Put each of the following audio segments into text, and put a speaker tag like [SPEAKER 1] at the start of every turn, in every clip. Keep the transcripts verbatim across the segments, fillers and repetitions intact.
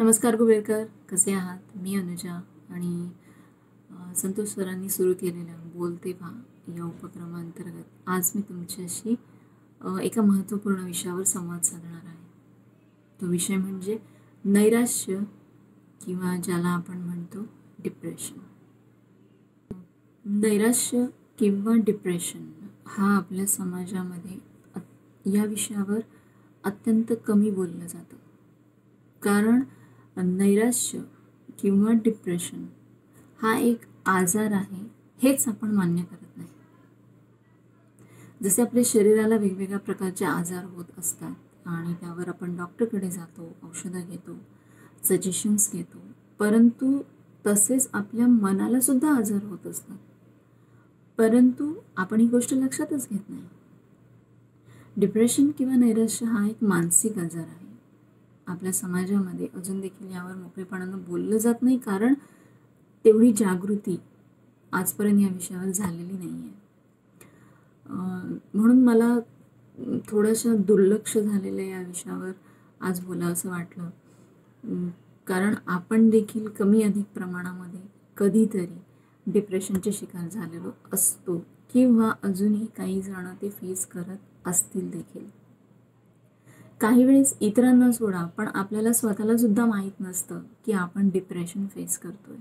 [SPEAKER 1] नमस्कार कुबेरकर, कसे आहात? मी अनुजा आणि अ, संतोष सरांनी सुरू केलेल्या बोलते व्हा या उपक्रमांतर्गत आज मी तुमच्याशी अ, एका महत्त्वपूर्ण विषयावर संवाद साधणार आहे. तो विषय म्हणजे नैराश्य किंवा ज्याला आपण म्हणतो डिप्रेशन. नैराश्य किंवा डिप्रेशन हा आपल्या समाजामध्ये अत- या विषयावर अत्यंत कमी बोललं जातं. कारण नैराश्य किंवा डिप्रेशन हा एक आजार आहे हेच आपण मान्य करत नाही. जसे आपल्या शरीराला वेगवेगळ्या प्रकारचे आजार होत असतात आणि त्यावर आपण डॉक्टरकडे जातो, औषधं घेतो, सजेशन्स घेतो, परंतु तसेच आपल्या मनाला सुद्धा आजार होत असतात, परंतु आपण ही गोष्ट लक्षातच घेत नाही. डिप्रेशन किंवा नैराश्य हा एक मानसिक आजार आहे. आपल्या समाजामध्ये अजून देखील यावर मोकळेपणानं बोललं जात नाही, कारण तेवढी जागृती आजपर्यंत या विषयावर झालेली नाही आहे. म्हणून मला थोडंसं दुर्लक्ष झालेलं या विषयावर आज बोलावंसं वाटलं, कारण आपण देखील कमी अधिक प्रमाणामध्ये कधीतरी डिप्रेशनचे शिकार झालेलो असतो किंवा अजूनही काही जण ते फेस करत असतील देखील. काही वेळेस इतरांना सोडा, पण आपल्याला स्वतःला सुद्धा माहीत नसतं की आपण डिप्रेशन फेस करतोय.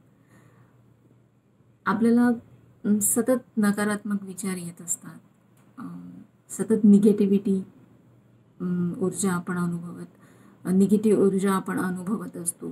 [SPEAKER 1] आपल्याला सतत नकारात्मक विचार येत असतात, सतत निगेटिव्हिटी ऊर्जा आपण अनुभवत निगेटिव्ह ऊर्जा आपण अनुभवत असतो.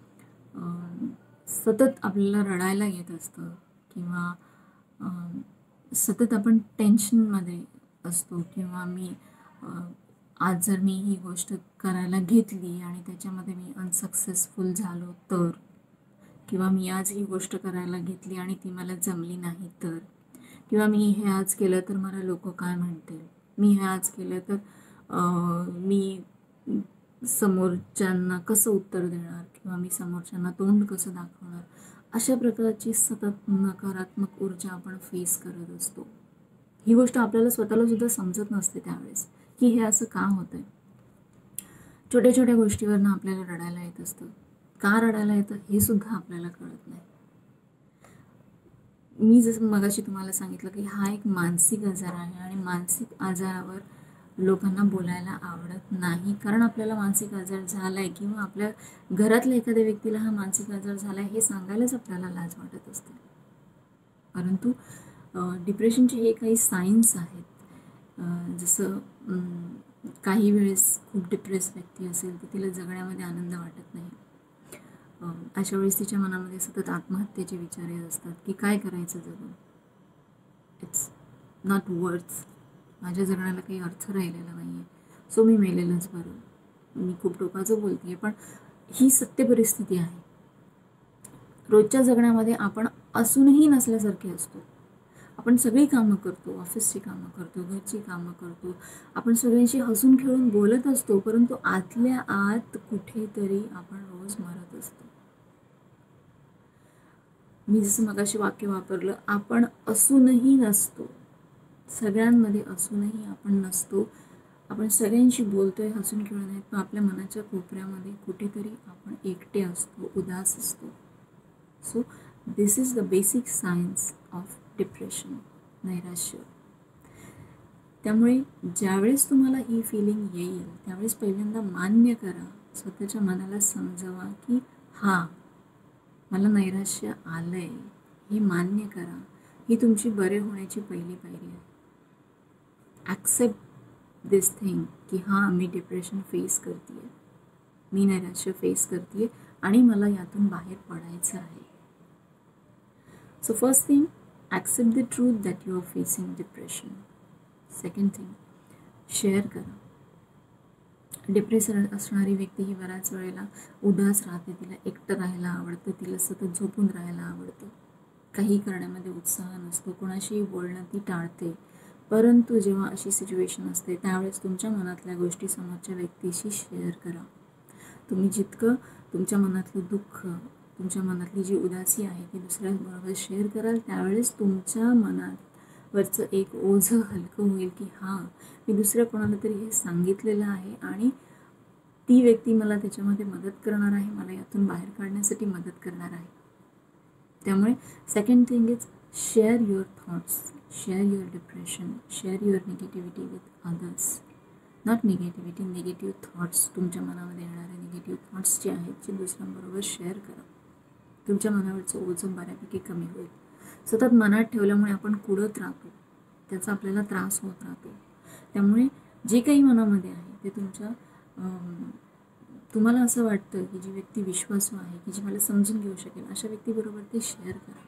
[SPEAKER 1] सतत आपल्याला रडायला येत असतं किंवा सतत आपण टेन्शनमध्ये असतो किंवा मी आज जर मी ही गोष्ट करायला घेतली आणि त्याच्यामध्ये मी अनसक्सेसफुल झालो तर, किंवा मी आज ही गोष्ट करायला घेतली आणि ती मला जमली नाही तर, किंवा मी हे आज केलं तर मला लोक काय म्हणतील, मी हे आज केलं तर मी समोरच्यांना कसं उत्तर देणार किंवा मी समोरच्यांना तोंड कसं दाखवणार, अशा प्रकारची सतत नकारात्मक ऊर्जा आपण फेस करत असतो. ही गोष्ट आपल्याला स्वतःला सुद्धा समजत नसते त्यावेळेस की हे असं का होतंय. छोट्या छोट्या गोष्टीवरनं आपल्याला रडायला येत असतं. का रडायला येतं हे सुद्धा आपल्याला कळत नाही. मी जसं मगाशी तुम्हाला सांगितलं की हा एक मानसिक आजार आहे आणि मानसिक आजारावर लोकांना बोलायला आवडत नाही, कारण आपल्याला मानसिक आजार झालाय किंवा आपल्या घरातल्या एखाद्या व्यक्तीला हा मानसिक आजार झालाय हे सांगायलाच आपल्याला लाज वाटत असते. परंतु डिप्रेशनचे हे काही सायन्स आहेत. जसं काही वेळेस खूप डिप्रेस व्यक्ती असेल तर तिला जगण्यामध्ये आनंद वाटत नाही. अशा वेळेस तिच्या मनामध्ये सतत आत्महत्येचे विचार येत असतात की काय करायचं जगून, इट्स नॉट वर्थ्स, माझ्या जगण्याला काही अर्थ राहिलेला नाही आहे, सो मी मेलेलंच बरं. मी खूप टोकाचं बोलते आहे, पण ही सत्य परिस्थिती आहे. रोजच्या जगण्यामध्ये आपण असूनही नसल्यासारखे असतो. आपण सगळी कामं करतो, ऑफिसची कामं करतो, घरची कामं करतो, आपण सगळ्यांशी हसून खेळून बोलत असतो, परंतु आतल्या आत कुठेतरी आपण रोज मरत असतो. मी जसं मगाशी वाक्य वापरलं, आपण असूनही नसतो, सगळ्यांमध्ये असूनही आपण नसतो. आपण सगळ्यांशी बोलतोय, हसून खेळून आहेत, पण आपल्या मनाच्या कोपऱ्यामध्ये कुठेतरी आपण एकटे असतो, उदास असतो. So this is the basic science of depression, नैराश्य. त्यामुळे ज्यावेळेस तुम्हाला ही फिलिंग येईल त्यावेळेस पहिल्यांदा मान्य करा, स्वतःच्या मनाला समजवा की हां, मला नैराश्य आलंय, हे मान्य करा. ही तुमची बरे होण्याची पहिली पायरी आहे. ॲक्सेप्ट दिस थिंग की हां, मी डिप्रेशन फेस करते आहे, मी नैराश्य फेस करते आहे आणि मला यातून बाहेर पडायचं आहे. So first thing, accept the truth that you are facing depression. Second thing, share करा. डिप्रेस असणारी व्यक्ती ही बऱ्याच वेळेला उदास राहते, तिला एकटं राहायला आवडतं, तिला सतत झोपून राहायला आवडतं, काही करण्यामध्ये उत्साह नसतो, कोणाशीही बोलणं ती टाळते. परंतु जेव्हा अशी सिच्युएशन असते त्यावेळेस तुमच्या मनातल्या गोष्टी समोरच्या व्यक्तीशी शेअर करा. तुम्ही जितकं तुमच्या मनातलं दुःख, तुमच्या मनातली जी उदासी आहे ती दुसऱ्यांबरोबर शेअर कराल त्यावेळेस तुमच्या मनावरचं एक ओझं हलकं होईल की हां, मी दुसऱ्या कोणाला तरी हे सांगितलेलं आहे आणि ती व्यक्ती मला त्याच्यामध्ये मदत करणार आहे, मला यातून बाहेर काढण्यासाठी मदत करणार आहे. त्यामुळे second thing is share your thoughts, share your depression, share your negativity with others. Not negativity, negative thoughts, तुमच्या मनामध्ये येणारे निगेटिव्ह थॉट्स जे आहेत ते दुसऱ्यांबरोबर शेअर करा. तुमच्या मनावरचं ओझं बऱ्यापैकी कमी होईल. सतत मनात ठेवल्यामुळे आपण कुढत राहतो, त्याचा आपल्याला त्रास होत राहतो. त्यामुळे जे काही मनामध्ये आहे ते तुमच्या तुम्हाला असं वाटतं की जी व्यक्ती विश्वासू आहे, की जी मला समजून घेऊ शकेल, अशा व्यक्तीबरोबर ते शेअर करा.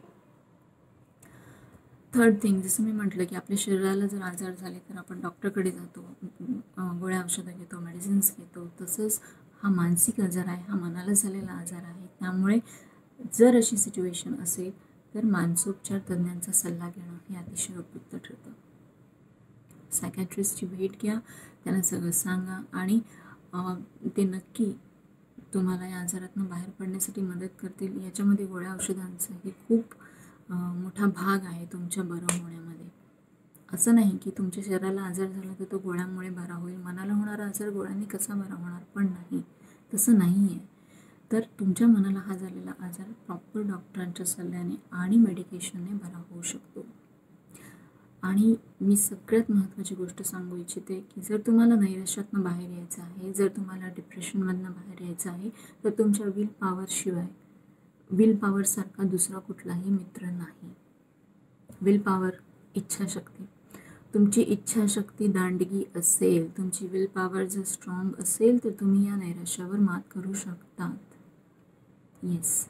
[SPEAKER 1] थर्ड थिंग, जसं मी म्हटलं की आपल्या शरीराला जर आजार झाले तर आपण डॉक्टरकडे जातो, गोळ्या औषधं घेतो, मेडिसिन्स घेतो. तसंच हा मानसिक आजार आहे, हा मनाला झालेला आजार आहे. त्यामुळे जर अशी सिच्युएशन असेल तर मानसोपचार तज्ज्ञांचा सल्ला घेणं हे अतिशय उपयुक्त ठरतं. सायकॅट्रिस्टची भेट घ्या, त्यांना सगळं सांगा आणि ते नक्की तुम्हाला या आजारातून बाहेर पडण्यासाठी मदत करतील. याच्यामध्ये गोळ्या औषधांचाही खूप मोठा भाग आहे तुमच्या बरं होण्यामध्ये. असं नाही की तुमच्या शरीराला आजार झाला तर तो गोळ्यांमुळे बरा होईल, मनाला होणारा आजार गोळ्यांनी कसा बरा होणार, पण नाही, तसं नाही आहे. तर तुमच्या मनाला हा झालेला आजार प्रॉपर डॉक्टरांच्या सल्ल्याने आणि मेडिकेशनने बरा होऊ शकतो. आणि मी सगळ्यात महत्त्वाची गोष्ट सांगू इच्छिते की जर तुम्हाला नैराश्यातनं बाहेर यायचं आहे, जर तुम्हाला डिप्रेशनमधनं बाहेर यायचं आहे, तर तुमच्या विल पॉवरशिवाय, विल पॉवरसारखा दुसरा कुठलाही मित्र नाही. विल पॉवर, इच्छाशक्ती. तुमची इच्छाशक्ती दांडगी असेल, तुमची विल पॉवर जर स्ट्रॉंग असेल तर तुम्ही या नैराश्यावर मात करू शकतात. येस,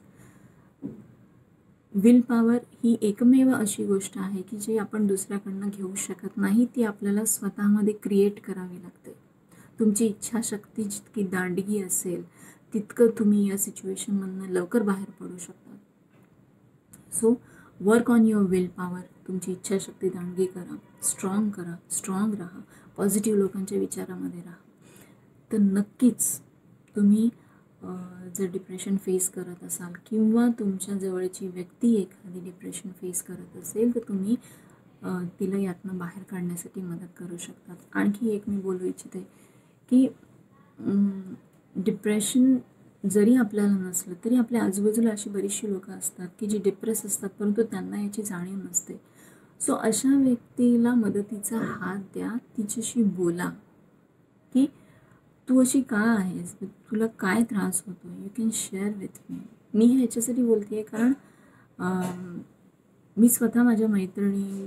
[SPEAKER 1] विल पॉवर ही एकमेव अशी गोष्ट आहे की जी आपण दुसऱ्याकडनं घेऊ शकत नाही, ती आपल्याला स्वतःमध्ये क्रिएट करावी लागते. तुमची इच्छाशक्ती जितकी दांडगी असेल तितकं तुम्ही या सिच्युएशनमधनं लवकर बाहेर पडू शकता. So work on your will power. तुमची इच्छाशक्ती दांडगी करा, स्ट्रॉंग करा, स्ट्रॉंग राहा, पॉझिटिव्ह लोकांच्या विचारामध्ये राहा. तर नक्कीच तुम्ही जर डिप्रेशन फेस करत असाल किंवा तुमच्या जवळची व्यक्ती एखादी डिप्रेशन फेस करत असेल तर तुम्ही तिला यातनं बाहेर काढण्यासाठी मदत करू शकतात. आणखी एक मी बोलू इच्छिते की डिप्रेशन जरी आपल्याला नसलं तरी आपल्या आजूबाजूला अशी बरीचशी लोकं असतात की जी डिप्रेस असतात परंतु त्यांना याची जाणीव नसते. सो अशा व्यक्तीला मदतीचा हात द्या, तिच्याशी बोला की तू अशी का आहेस, तुला काय त्रास होतो, you can share with me. मी ह्याच्यासाठी बोलते आहे कारण मी स्वतः माझ्या मैत्रिणी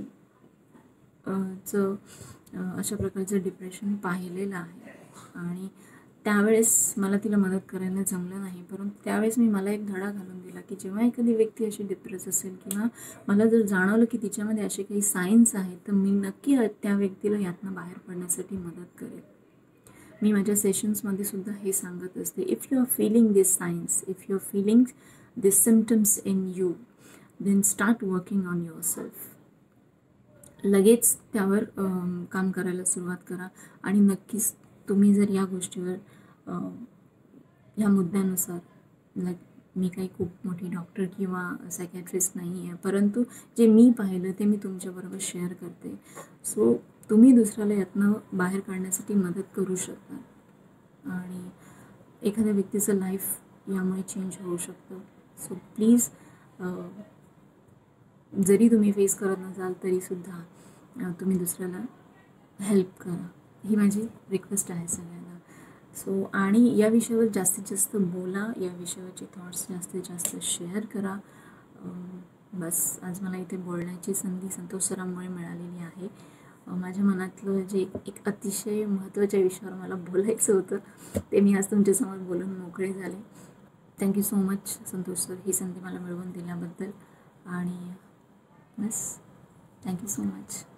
[SPEAKER 1] चं अशा प्रकारचं डिप्रेशन पाहिलेलं आहे आणि त्यावेळेस मला तिला मदत करायला जमलं नाही. परंतु त्यावेळेस मी मला एक धडा घालून दिला की जेव्हा एखादी व्यक्ती अशी डिप्रेस असेल किंवा मला जर जाणवलं की तिच्यामध्ये असे काही सायन्स आहेत तर मी नक्की त्या व्यक्तीला यातनं बाहेर पडण्यासाठी मदत करेल. मी माझ्या सेशन्समध्ये सुद्धा हे सांगत असते, if you are feeling this science, if you are feeling this symptoms in you, then start working on your self. लगेच त्यावर काम करायला सुरुवात करा आणि नक्कीच तुम्ही जर या गोष्टीवर ह्या मुद्द्यानुसार, लाईक मी काही खूप मोठी डॉक्टर किंवा सायकॅट्रिस्ट नाही आहे, परंतु जे मी पाहिलं ते मी तुमच्याबरोबर शेअर करते. सो तुम्ही दुसऱ्याला यातनं बाहेर काढण्यासाठी मदत करू शकता आणि एखाद्या व्यक्तीचं लाईफ यामुळे चेंज होऊ शकतं. सो प्लीज, जरी तुम्ही फेस करत नसाल तरीसुद्धा तुम्ही दुसऱ्याला हेल्प करा, ही माझी रिक्वेस्ट आहे सगळ्यांना. सो आणि या विषयावर जास्तीत जास्त बोला, या विषयावरचे थॉट्स जास्तीत जास्त शेअर करा. बस आज मला इथे बोलण्याची संधी संतोष सरांमुळे मिळालेली आहे. माझ्या मनातलं जे एक अतिशय महत्त्वाच्या विषयावर मला बोलायचं होतं ते मी आज तुमच्यासमोर बोलून मोकळे झाले. Thank you so much Santosh sir, ही संधी मला मिळवून दिल्याबद्दल. आणि बस, थँक्यू सो मच.